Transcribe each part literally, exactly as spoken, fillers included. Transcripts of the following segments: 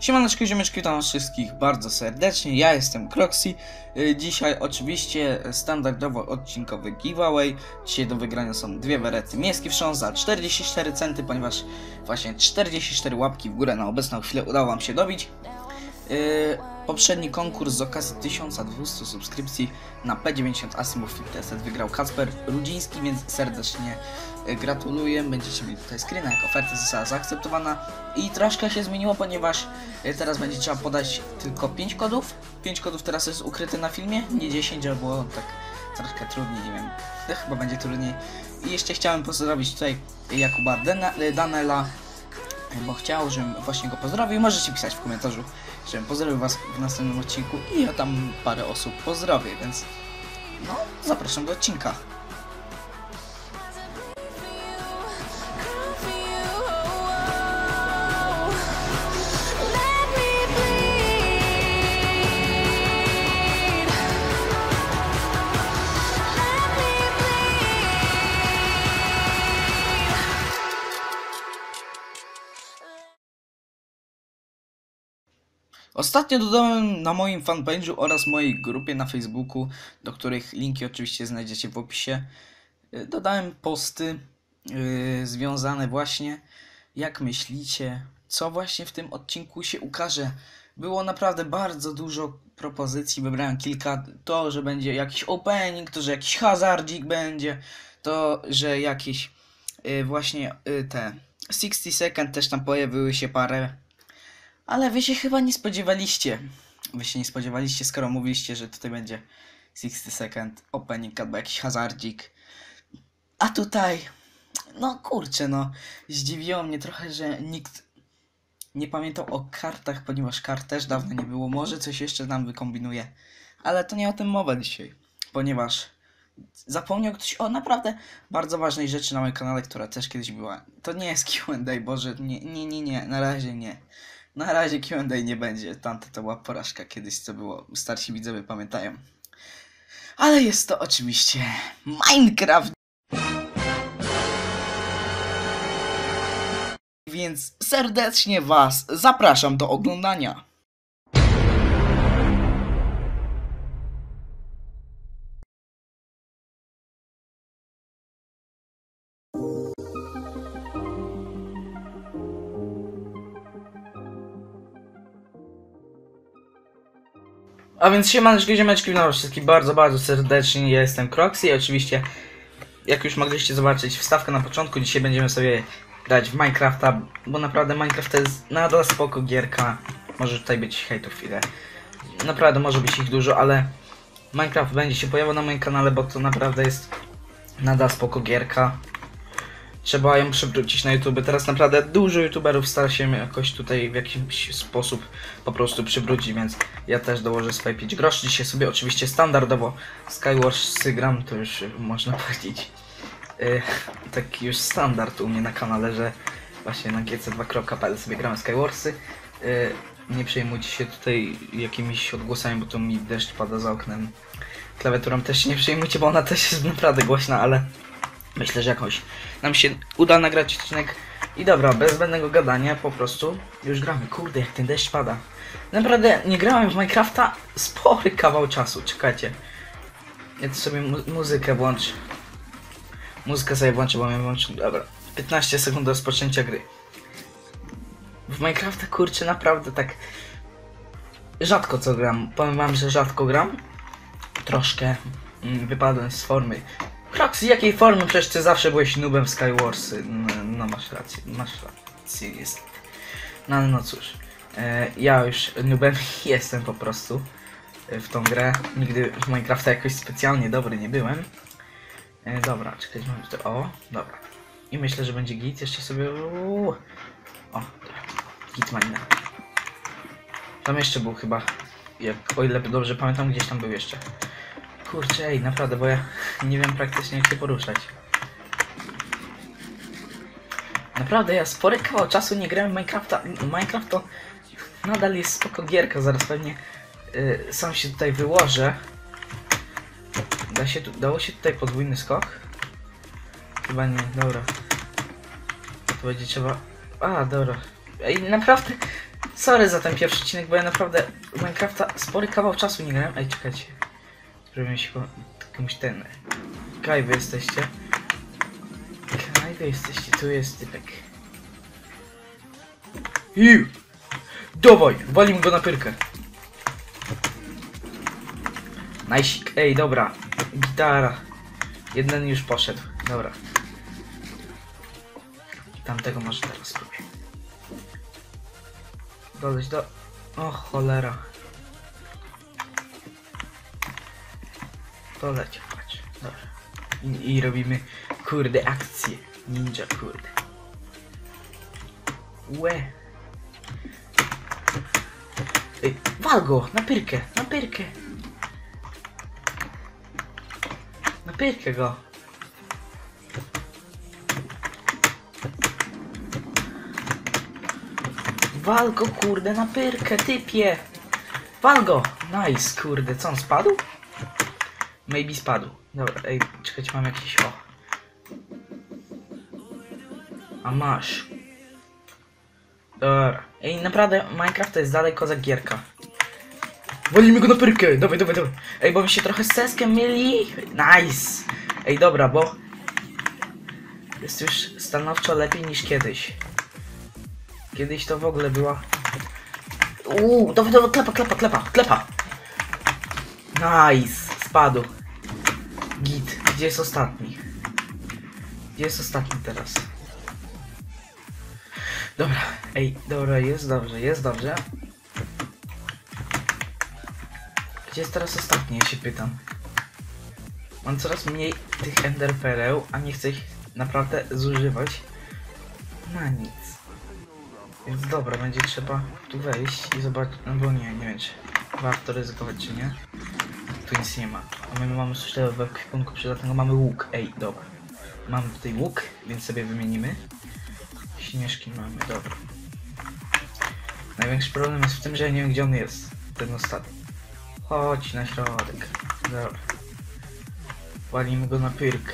Siemaneczko, ziomeczki, witam wszystkich bardzo serdecznie, ja jestem Kroxy. Dzisiaj oczywiście standardowo odcinkowy giveaway. Dzisiaj do wygrania są dwie berety Miejski Wstrząs za czterdzieści cztery centy, ponieważ właśnie czterdzieści cztery łapki w górę na obecną chwilę udało wam się dobić. Yy, poprzedni konkurs z okazji tysiąc dwieście subskrypcji na P dziewięćdziesiąt Asimov Fitnesset wygrał Kacper Rudziński, więc serdecznie yy, gratuluję. Będziecie mieli tutaj screena, jak oferta została zaakceptowana i troszkę się zmieniło, ponieważ yy, teraz będzie trzeba podać tylko pięć kodów. pięć kodów teraz jest ukryte na filmie, nie dziesięć, albo tak troszkę trudniej, nie wiem, no, chyba będzie trudniej. I jeszcze chciałem pozdrowić tutaj Jakuba Danela, bo chciał, żebym właśnie go pozdrowił. Możecie pisać w komentarzu, żebym pozdrowił was w następnym odcinku i ja tam parę osób pozdrowię, więc no, zapraszam do odcinka. Ostatnio dodałem na moim fanpage'u oraz mojej grupie na Facebooku, do których linki oczywiście znajdziecie w opisie, dodałem posty yy, związane właśnie, jak myślicie, co właśnie w tym odcinku się ukaże. Było naprawdę bardzo dużo propozycji, wybrałem kilka. To, że będzie jakiś opening, to, że jakiś hazardzik będzie, to, że jakieś yy, właśnie yy, te sixty second też tam pojawiły się parę. Ale wy się chyba nie spodziewaliście. Wy się nie spodziewaliście, skoro mówiliście, że tutaj będzie sixty second opening albo jakiś hazardzik. A tutaj, no kurczę, no zdziwiło mnie trochę, że nikt nie pamiętał o kartach, ponieważ kart też dawno nie było. Może coś jeszcze nam wykombinuje. Ale to nie o tym mowa dzisiaj, ponieważ zapomniał ktoś o naprawdę bardzo ważnej rzeczy na moim kanale, która też kiedyś była. To nie jest Q and A, Boże, nie, nie, nie, nie, na razie nie. Na razie Q and A nie będzie, tamta to była porażka kiedyś, co było, starsi widzowie pamiętają. Ale jest to oczywiście Minecraft. Więc serdecznie was zapraszam do oglądania. A więc siemaneczki, ziomeczki, witam wszystkich bardzo, bardzo serdecznie, ja jestem Kroxy i oczywiście, jak już mogliście zobaczyć wstawkę na początku, dzisiaj będziemy sobie grać w Minecrafta, bo naprawdę Minecraft to jest nadal spoko gierka. Może tutaj być hejtów ile, naprawdę może być ich dużo, ale Minecraft będzie się pojawiał na moim kanale, bo to naprawdę jest nadal spoko gierka. Trzeba ją przywrócić na YouTube. Teraz naprawdę dużo youtuberów stara się jakoś tutaj w jakiś sposób po prostu przywrócić, więc ja też dołożę swoje pięć groszy. Dzisiaj sobie oczywiście standardowo Skywarsy gram, to już można powiedzieć yy, taki już standard u mnie na kanale, że właśnie na g c dwa kropka p l sobie gramy Skywarsy. Yy, nie przejmujcie się tutaj jakimiś odgłosami, bo tu mi deszcz pada za oknem. Klawiaturą też się nie przejmujcie, bo ona też jest naprawdę głośna, ale myślę, że jakoś nam się uda nagrać odcinek. I dobra, bez zbędnego gadania, po prostu już gramy. Kurde, jak ten deszcz pada. Naprawdę nie grałem w Minecrafta spory kawał czasu. Czekajcie. Ja tu sobie mu muzykę włączę. Muzykę sobie włączę, bo mnie włączę. Dobra, piętnaście sekund do rozpoczęcia gry. W Minecrafta, kurczę, naprawdę tak rzadko co gram. Powiem wam, że rzadko gram. Troszkę mm, wypadłem z formy. Kroxy, jakiej formy? Przecież ty zawsze byłeś noobem w Skywarsy. No, no masz rację, masz rację, jest. No, no cóż, e, ja już noobem jestem po prostu w tą grę. Nigdy w Minecrafta jakoś specjalnie dobry nie byłem. E, dobra, czekajcie, mam tutaj, o, dobra. I myślę, że będzie git, jeszcze sobie, uuu. O, dobra, git malina. Tam jeszcze był chyba, jak, o ile dobrze pamiętam, gdzieś tam był jeszcze. Kurczę, ej, naprawdę, bo ja nie wiem praktycznie jak się poruszać. Naprawdę, ja spory kawał czasu nie grałem w Minecrafta. Minecraft to nadal jest spoko gierka, zaraz pewnie yy, sam się tutaj wyłożę. Da się tu, dało się tutaj podwójny skok? Chyba nie, dobra. To będzie trzeba... A, dobra. Ej, naprawdę Sorry za ten pierwszy odcinek, bo ja naprawdę w Minecrafta spory kawał czasu nie grałem. Ej, czekajcie. Spróbujmy się komuś ten... Kaj wy jesteście. Kaj wy jesteście, tu jest typek. Iu! Dawaj, walimy go na pyrkę. Najsik, ej, dobra. Gitara. Jeden już poszedł, dobra. Tamtego może teraz spróbuję. Doleć do... O cholera. Doleć, patrz. Dobra. I, I robimy, kurde, akcję. Ninja, kurde. Łe. Ej, wal go! Na pyrkę! Na pyrkę! Na pyrkę go! Wal go, kurde, na pyrkę, typie! Wal go! Nice, kurde, co on spadł? Maybe spadł. Dobra, ej, czekajcie, mam jakiś... O. A masz. Dobra. Ej, naprawdę, Minecraft to jest dalej kozak gierka. Walimy go na pyrkę! Dawaj, dawaj, dawaj! Ej, bo mi się trochę z Seskiem mieli. Nice! Ej, dobra, bo... Jest już stanowczo lepiej niż kiedyś. Kiedyś to w ogóle była... Uuu, dawaj, dawaj, klepa, klepa, klepa, klepa! Nice! Spadł. Git. Gdzie jest ostatni? Gdzie jest ostatni teraz? Dobra, ej, dobra, jest dobrze, jest dobrze. Gdzie jest teraz ostatni, ja się pytam. Mam coraz mniej tych ender pereł, a nie chcę ich naprawdę zużywać na nic. Więc dobra, będzie trzeba tu wejść i zobaczyć, no bo nie, nie wiem czy warto ryzykować czy nie. Tu nic nie ma. A my mamy coś w ekwipunku przydatnego, mamy łuk, ej, dobra. Mamy tutaj łuk, więc sobie wymienimy. Śnieżki mamy, dobra. Największy problem jest w tym, że ja nie wiem gdzie on jest. Ten ostatni. Chodź na środek. Dobra. Walimy go na pyrkę.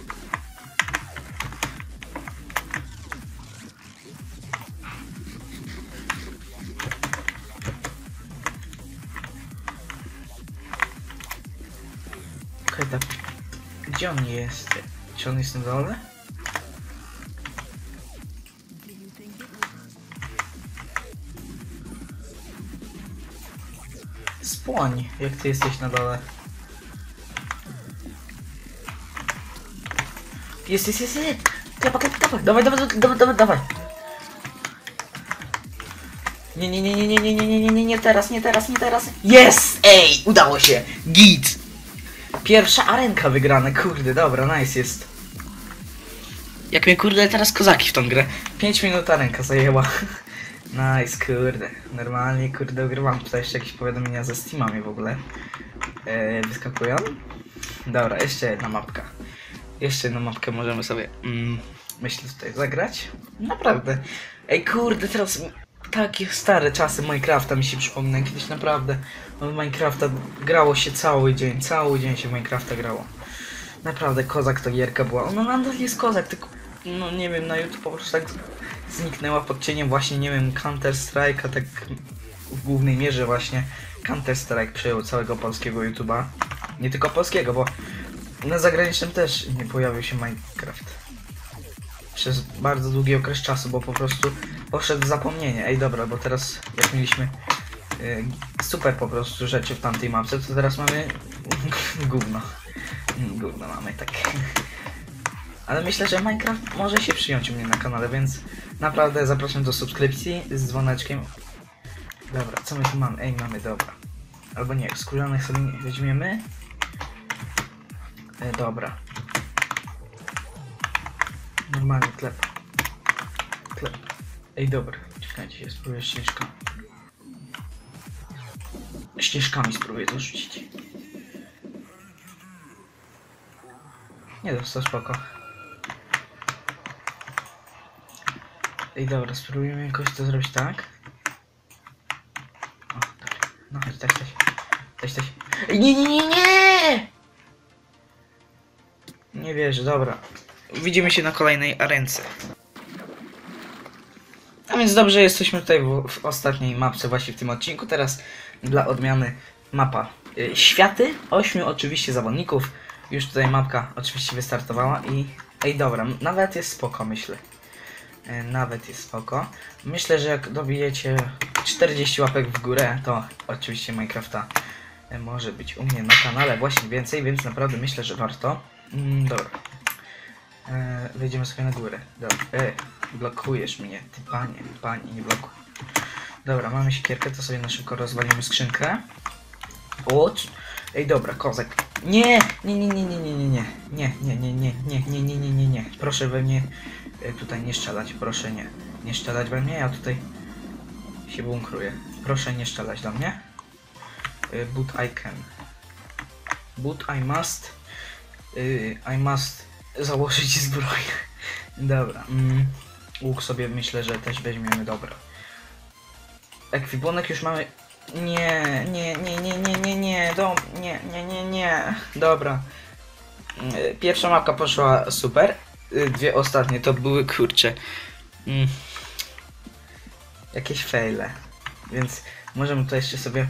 Okej, okay, tak. Gdzie on jest? Czy on jest na dole? Spłoń, jak ty jesteś na dole. Jest, jest, jest, jest! Klepa, klepa, klepa! Dawaj, dawaj, dawaj, dawaj, dawaj! Nie, nie, nie, nie, nie, nie, nie, nie, nie, nie, nie teraz, nie teraz, nie teraz! Jest! Ej! Udało się! Git! Pierwsza arenka wygrana, kurde, dobra, nice jest. Jak mnie, kurde, teraz kozaki w tą grę. pięć minut arenka zajęła. Nice, kurde. Normalnie, kurde, ogrywam. Tutaj jeszcze jakieś powiadomienia ze Steama mi w ogóle e, wyskakują. Dobra, jeszcze jedna mapka. Jeszcze jedną mapkę możemy sobie, mm, myślę, tutaj zagrać. Naprawdę. Ej, kurde, teraz takie stare czasy Minecrafta mi się przypominają. Kiedyś naprawdę w Minecrafta grało się cały dzień. Cały dzień się w Minecrafta grało. Naprawdę, kozak to gierka była. Ona nadal jest kozak, tylko, no nie wiem, na YouTube po prostu tak zniknęła pod cieniem właśnie, nie wiem, Counter Strike'a, tak w głównej mierze właśnie Counter Strike przejął całego polskiego YouTube'a. Nie tylko polskiego, bo na zagranicznym też nie pojawił się Minecraft. Przez bardzo długi okres czasu, bo po prostu poszedł w zapomnienie. Ej, dobra, bo teraz jak mieliśmy y, super po prostu rzeczy w tamtej mapce, to teraz mamy gówno. Gówno mamy, tak. Ale myślę, że Minecraft może się przyjąć u mnie na kanale, więc naprawdę zapraszam do subskrypcji z dzwoneczkiem. Dobra, co my tu mamy? Ej, mamy, dobra. Albo nie, skórzanych sobie nie weźmiemy. E, dobra. Normalnie klep. Klep. Ej, dobra. Czekajcie, ja spróbuję ścieżkami. Ścieżkami spróbuję to rzucić. Nie, to spoko. Ej, dobra, spróbujemy jakoś to zrobić tak. O, dobra. No chodź, tak, tak. Tak, tak. Ej, nie, nie, nie, nie! Nie wierzę, dobra. Widzimy się na kolejnej arence. A więc dobrze, jesteśmy tutaj w, w ostatniej mapce właśnie w tym odcinku. Teraz dla odmiany mapa y, światy, ośmiu oczywiście zawodników. Już tutaj mapka oczywiście wystartowała i... Ej dobra, nawet jest spoko, myślę. Y, nawet jest spoko. Myślę, że jak dobijecie czterdzieści łapek w górę, to oczywiście Minecrafta y, może być u mnie na kanale właśnie więcej, więc naprawdę myślę, że warto. Mm, dobra. E, wejdziemy sobie na górę. Dobra. E, blokujesz mnie, ty panie, panie, nie blokuj. Dobra, mamy siekierkę, to sobie na szybko rozwalimy skrzynkę. O, ej, dobra, kozak. Nie, nie, nie, nie, nie, nie, nie, nie, nie, nie, nie, nie, nie, nie, nie, nie, nie, nie. Proszę we mnie e, tutaj nie strzelać, proszę nie. Nie strzelać we mnie, ja tutaj się bunkruję. Proszę nie strzelać do mnie. E, but I can. But I must. E, I must założyć zbroję. Dobra. Mm. Łuk sobie myślę, że też weźmiemy. Dobra. Ekwipunek już mamy. Nie, nie, nie, nie, nie, nie, nie, do, nie, nie, nie, nie. Dobra. Pierwsza mapka poszła super. Dwie ostatnie to były kurcze. Mm. Jakieś faile. Więc możemy to jeszcze sobie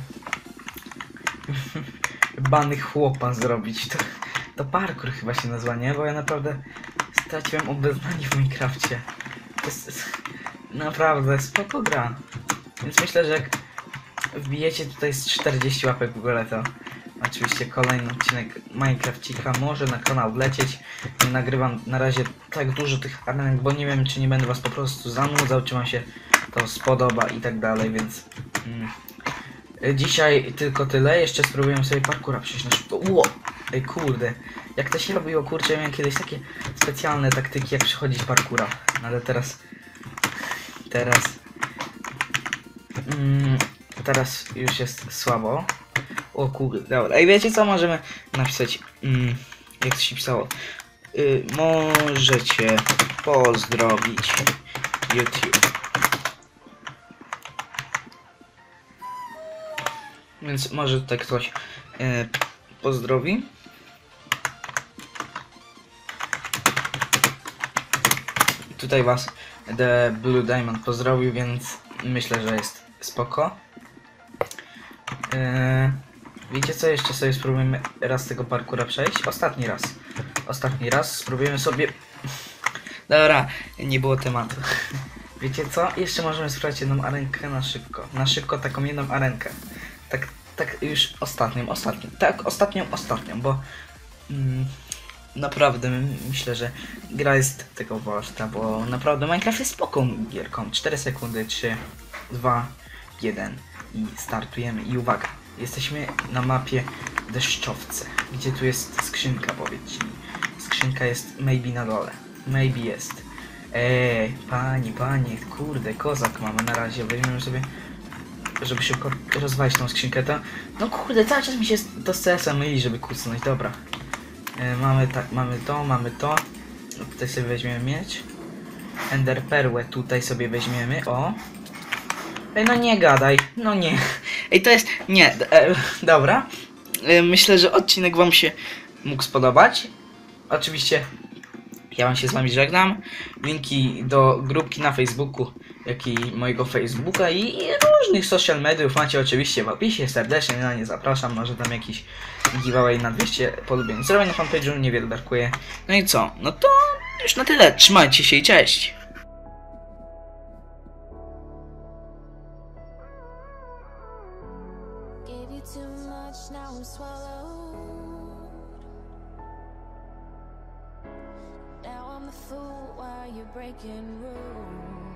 bany chłopa zrobić. To, to parkour chyba się nazywa, nie? Bo ja naprawdę straciłem obeznanie w Minecrafcie. To jest naprawdę spoko gra. Więc myślę, że jak wbijecie tutaj z czterdzieści łapek w ogóle, to oczywiście kolejny odcinek Minecrafcika może na kanał wlecieć. Nie nagrywam na razie tak dużo tych arenek, bo nie wiem, czy nie będę was po prostu zanudzał, czy wam się to spodoba i tak dalej, więc... Mm. Dzisiaj tylko tyle, jeszcze spróbujemy sobie parkoura przejść na szybko. Ło! Ej kurde, jak to się robiło, kurczę, ja miałem kiedyś takie specjalne taktyki, jak przechodzić parkoura. No ale teraz... Teraz... Mm, teraz już jest słabo. O kurde, dobra. Ej, wiecie co? Możemy napisać... Mm, jak to się pisało? Y, możecie pozdrowić YouTube. Więc może tutaj ktoś e, pozdrowi. Tutaj was The Blue Diamond pozdrowił, więc myślę, że jest spoko. E, wiecie co? Jeszcze sobie spróbujemy raz tego parkoura przejść. Ostatni raz. Ostatni raz. Spróbujemy sobie... Dobra, nie było tematu. Wiecie co? Jeszcze możemy sprawdzić jedną arenkę na szybko. Na szybko taką jedną arenkę. Tak, tak już ostatnią, ostatnią. Tak, ostatnią, ostatnią, bo mm, naprawdę myślę, że gra jest tego warta, bo naprawdę Minecraft jest spokojną gierką. cztery sekundy, trzy, dwa, jeden i startujemy. I uwaga, jesteśmy na mapie deszczowce. Gdzie tu jest skrzynka, powiedzcie mi. Skrzynka jest maybe na dole. Maybe jest. Eee, pani, panie, kurde, kozak mamy na razie. Weźmiemy sobie, żeby szybko rozwalić tą skrzynkę. To, no kurde, cały czas mi się to z C S-em myli, żeby kucnąć. Dobra. E, mamy, tak, mamy to, mamy to. No, tutaj sobie weźmiemy mieć. Ender perłę tutaj sobie weźmiemy. O. Ej, no nie gadaj. No nie. Ej, to jest... Nie. E, dobra. E, myślę, że odcinek wam się mógł spodobać. Oczywiście ja wam się z wami żegnam. Linki do grupki na Facebooku, jak i mojego Facebooka i, i różnych social mediów macie oczywiście w opisie. Serdecznie na nie zapraszam. Może tam jakiś giveaway na dwieście polubień zrobię na fanpage'u, niewiele brakuje. No i co? No to już na tyle. Trzymajcie się i cześć! I'm a fool while you're breaking rules.